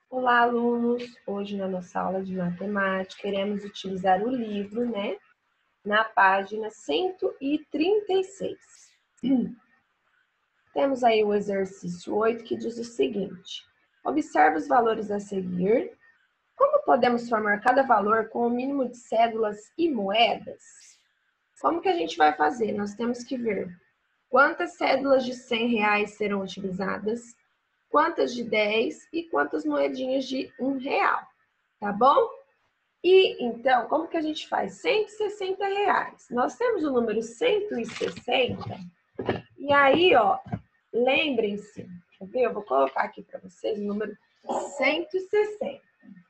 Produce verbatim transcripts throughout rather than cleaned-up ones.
Olá, alunos! Hoje, na nossa aula de matemática, iremos utilizar o livro, né? Na página cento e trinta e seis. Temos aí o exercício oito, que diz o seguinte: observe os valores a seguir. Como podemos formar cada valor com o mínimo de cédulas e moedas? Como que a gente vai fazer? Nós temos que ver quantas cédulas de cem reais serão utilizadas, quantas de dez e quantas moedinhas de um real, tá bom? E então, como que a gente faz? cento e sessenta reais. Nós temos o número cento e sessenta, e aí, ó, lembrem-se, quer ver? Eu vou colocar aqui para vocês o número cento e sessenta.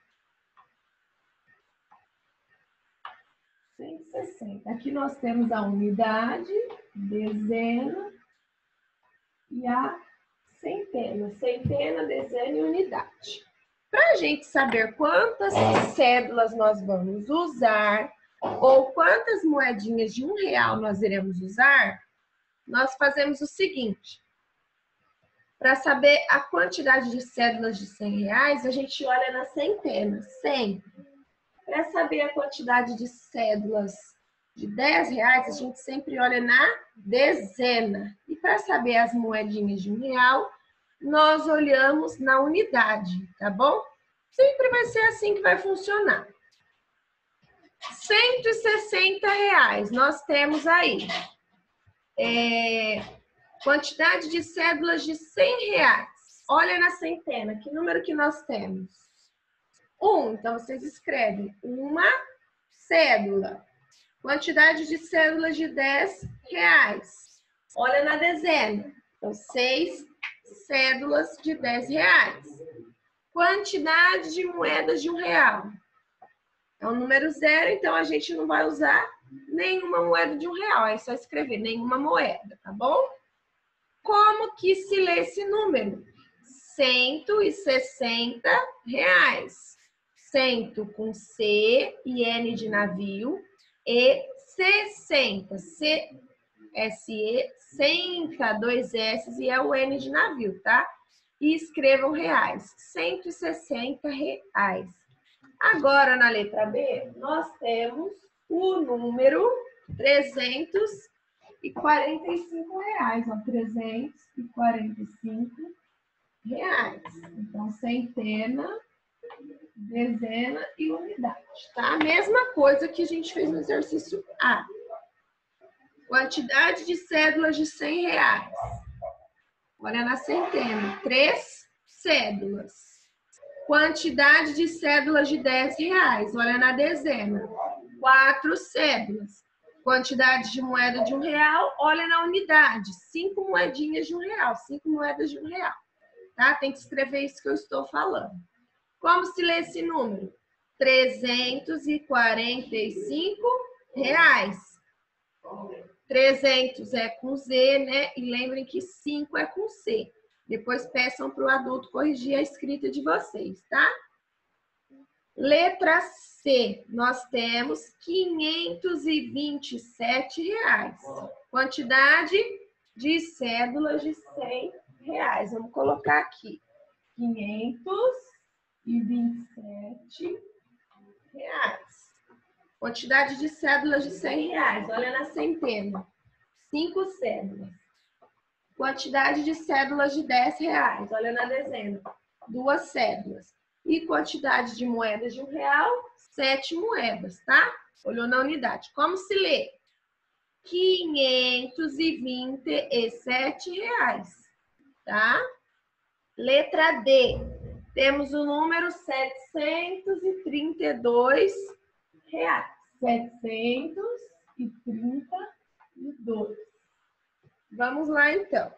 cento e sessenta. Aqui nós temos a unidade, dezena e a centena. Centena, dezena e unidade. Para a gente saber quantas cédulas nós vamos usar ou quantas moedinhas de um real nós iremos usar, nós fazemos o seguinte. Para saber a quantidade de cédulas de cem reais, a gente olha na centena, sempre. Para saber a quantidade de cédulas de dez reais, a gente sempre olha na dezena. E para saber as moedinhas de um real, nós olhamos na unidade, tá bom? Sempre vai ser assim que vai funcionar. cento e sessenta reais, nós temos aí é, quantidade de cédulas de cem reais. Olha na centena, que número que nós temos? Um, então vocês escrevem uma cédula. Quantidade de cédulas de dez reais. Olha na dezena. Então, seis cédulas de dez reais. Quantidade de moedas de um real. É um número zero, então a gente não vai usar nenhuma moeda de um real. É só escrever nenhuma moeda, tá bom? Como que se lê esse número? cento e sessenta reais. Cento com C e N de navio. E sessenta, C, S, E, senta, dois S e é o N de navio, tá? E escrevam reais, cento e sessenta reais. Agora, na letra B, nós temos o número trezentos e quarenta e cinco reais, ó, trezentos e quarenta e cinco reais. Então, centena, dezena e unidade, tá? A mesma coisa que a gente fez no exercício A. Quantidade de cédulas de cem reais. Olha na centena, três cédulas. Quantidade de cédulas de dez reais. Olha na dezena, quatro cédulas. Quantidade de moeda de um real. Olha na unidade, cinco moedinhas de um real. Cinco moedas de um real, tá? Tem que escrever isso que eu estou falando. Como se lê esse número? trezentos e quarenta e cinco reais. trezentos é com Z, né? E lembrem que cinco é com C. Depois peçam para o adulto corrigir a escrita de vocês, tá? Letra C, nós temos quinhentos e vinte e sete reais. Quantidade de cédulas de cem reais. Vamos colocar aqui. quinhentos e vinte e sete reais. Quantidade de cédulas de cem reais. Olha na centena. Cinco cédulas. Quantidade de cédulas de dez reais. Olha na dezena. Duas cédulas. E quantidade de moedas de um real? Sete moedas, tá? Olhou na unidade. Como se lê? quinhentos e vinte e sete reais, tá? Letra D. Temos o número setecentos e trinta e dois reais. setecentos e trinta e dois. Vamos lá, então.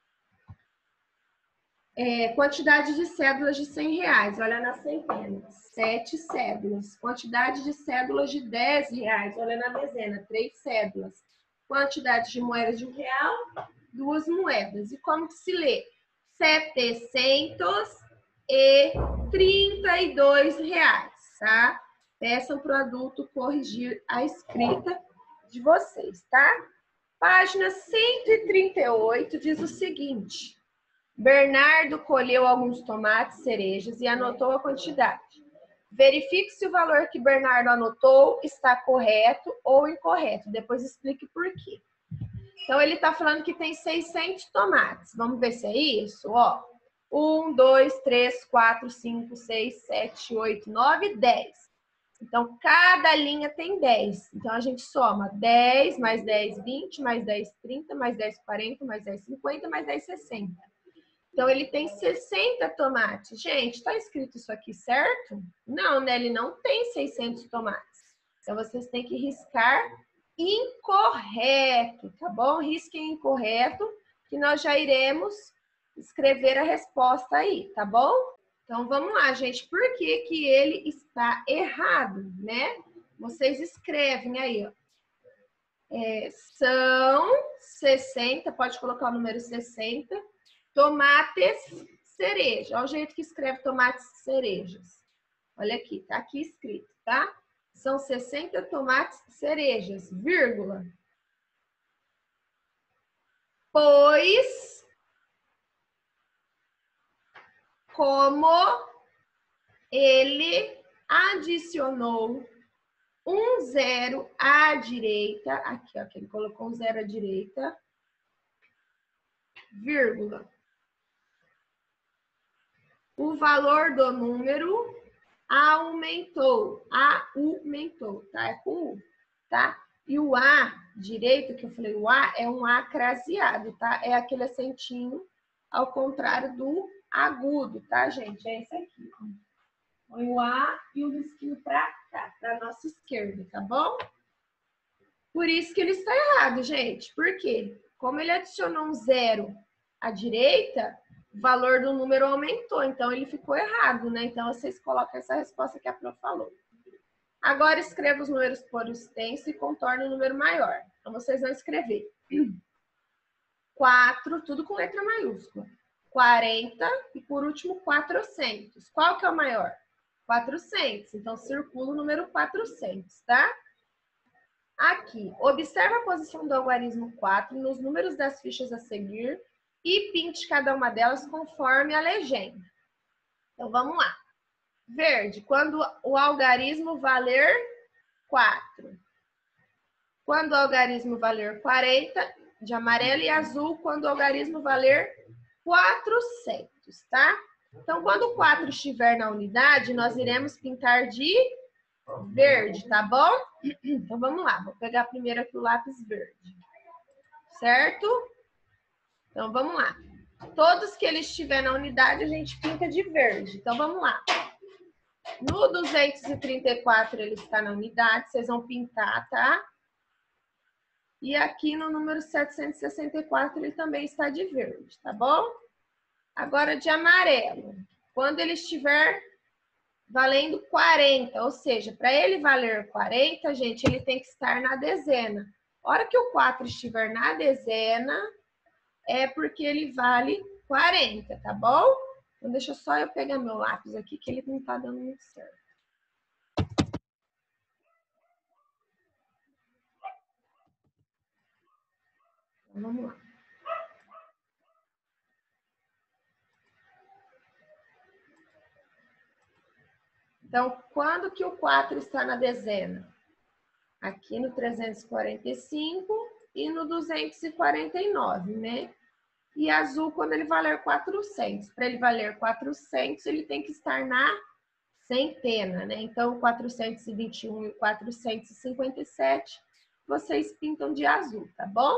É, quantidade de cédulas de cem reais. Olha na centena. Sete cédulas. Quantidade de cédulas de dez reais. Olha na dezena. Três cédulas. Quantidade de moedas de um real. Duas moedas. E como que se lê? setecentos e trinta e dois reais, tá? Peçam para o adulto corrigir a escrita de vocês, tá? Página cento e trinta e oito diz o seguinte: Bernardo colheu alguns tomates, cerejas e anotou a quantidade. Verifique se o valor que Bernardo anotou está correto ou incorreto. Depois explique por quê. Então, ele está falando que tem seiscentos tomates. Vamos ver se é isso? Ó, um, dois, três, quatro, cinco, seis, sete, oito, nove, dez. Então, cada linha tem dez. Então, a gente soma dez, mais dez, vinte, mais dez, trinta, mais dez, quarenta, mais dez, cinquenta, mais dez, sessenta. Então, ele tem sessenta tomates. Gente, está escrito isso aqui certo? Não, né? Ele não tem seiscentos tomates. Então, vocês têm que riscar incorreto, tá bom? Risquem incorreto, que nós já iremos escrever a resposta aí, tá bom? Então, vamos lá, gente. Por que que ele está errado, né? Vocês escrevem aí, ó. É, são sessenta, pode colocar o número sessenta, tomates cereja. Olha o jeito que escreve tomates cerejas. Olha aqui, tá aqui escrito, tá? São sessenta tomates cerejas, vírgula. Pois, como ele adicionou um zero à direita, aqui, ó, que ele colocou um zero à direita, vírgula. O valor do número aumentou, aumentou, tá? É com U, tá? E o A direito, que eu falei, o A é um A craseado, tá? É aquele acentinho ao contrário do agudo, tá, gente? É esse aqui, ó. Põe o A e o risquinho pra cá, pra nossa esquerda, tá bom? Por isso que ele está errado, gente. Por quê? Como ele adicionou um zero à direita, o valor do número aumentou, então ele ficou errado, né? Então vocês colocam essa resposta que a prof falou. Agora escreva os números por extenso e contorne o número maior. Então vocês vão escrever quatro, tudo com letra maiúscula. quarenta e por último quatrocentos. Qual que é o maior? quatrocentos. Então circula o número quatrocentos, tá? Aqui, observe a posição do algarismo quatro nos números das fichas a seguir e pinte cada uma delas conforme a legenda. Então, vamos lá. Verde, quando o algarismo valer quatro. Quando o algarismo valer quarenta, de amarelo, e azul, quando o algarismo valer quatrocentos, tá? Então, quando o quatro estiver na unidade, nós iremos pintar de verde, tá bom? Então, vamos lá. Vou pegar primeiro aqui o lápis verde. Certo? Então, vamos lá. Todos que ele estiver na unidade, a gente pinta de verde. Então, vamos lá. No duzentos e trinta e quatro, ele está na unidade. Vocês vão pintar, tá? E aqui no número setecentos e sessenta e quatro, ele também está de verde, tá bom? Agora, de amarelo. Quando ele estiver valendo quarenta, ou seja, para ele valer quarenta, gente, ele tem que estar na dezena. A hora que o quatro estiver na dezena, é porque ele vale quarenta, tá bom? Então, deixa só eu pegar meu lápis aqui, que ele não tá dando muito certo. Então, vamos lá. Então, quando que o quatro está na dezena? Aqui no trezentos e quarenta e cinco e no duzentos e quarenta e nove, né? E azul quando ele valer quatrocentos. Para ele valer quatrocentos, ele tem que estar na centena, né? Então, quatrocentos e vinte e um e quatrocentos e cinquenta e sete, vocês pintam de azul, tá bom?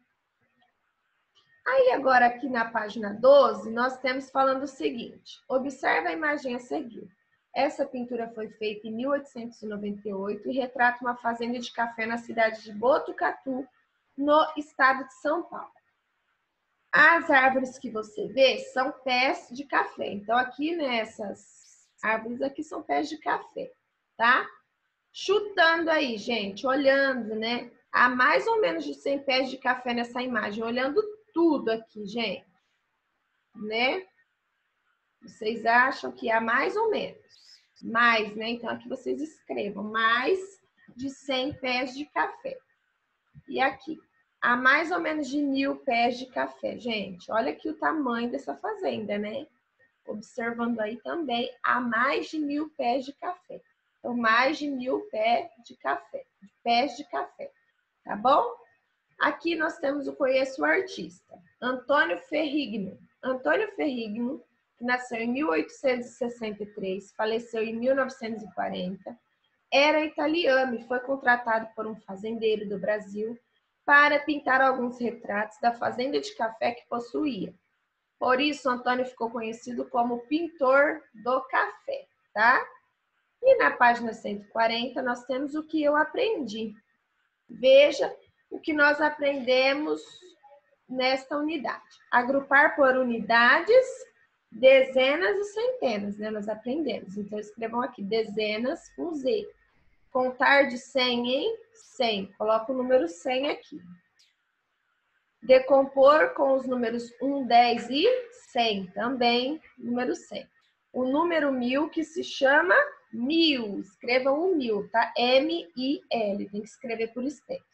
Aí, agora aqui na página doze, nós temos falando o seguinte. Observe a imagem a seguir. Essa pintura foi feita em mil oitocentos e noventa e oito e retrata uma fazenda de café na cidade de Botucatu, no estado de São Paulo. As árvores que você vê são pés de café. Então, aqui nessas árvores aqui são pés de café, tá? Chutando aí, gente, olhando, né? Há mais ou menos de cem pés de café nessa imagem, olhando tudo aqui, gente, né? Vocês acham que há mais ou menos? Mais, né? Então, aqui vocês escrevam mais de cem pés de café. E aqui, a mais ou menos de mil pés de café. Gente, olha aqui o tamanho dessa fazenda, né? Observando aí também, há mais de mil pés de café. Então, mais de mil pés de café, de pés de café, tá bom? Aqui nós temos o Conheço o Artista, Antônio Ferrigno. Antônio Ferrigno, que nasceu em mil oitocentos e sessenta e três, faleceu em mil novecentos e quarenta, era italiano e foi contratado por um fazendeiro do Brasil para pintar alguns retratos da fazenda de café que possuía. Por isso, Antônio ficou conhecido como pintor do café, tá? E na página cento e quarenta, nós temos o que eu aprendi. Veja o que nós aprendemos nesta unidade. Agrupar por unidades, dezenas e centenas, né? Nós aprendemos. Então, escrevam aqui, dezenas com Z. Contar de cem em cem. Coloca o número cem aqui. Decompor com os números um, dez e cem. Também, número cem. O número mil que se chama mil. Escrevam o mil, tá? M I L. Tem que escrever por extenso.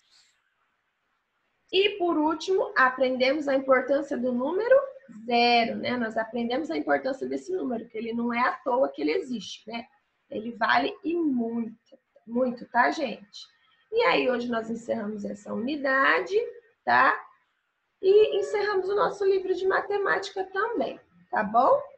E, por último, aprendemos a importância do número zero, né? Nós aprendemos a importância desse número, que ele não é à toa que ele existe, né? Ele vale e muito, muito, tá, gente? E aí, hoje nós encerramos essa unidade, tá? E encerramos o nosso livro de matemática também, tá bom?